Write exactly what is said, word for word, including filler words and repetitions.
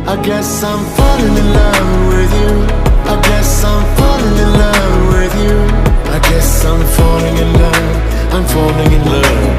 I guess I'm falling in love with you. I guess I'm falling in love with you. I guess I'm falling in love. I'm falling in love.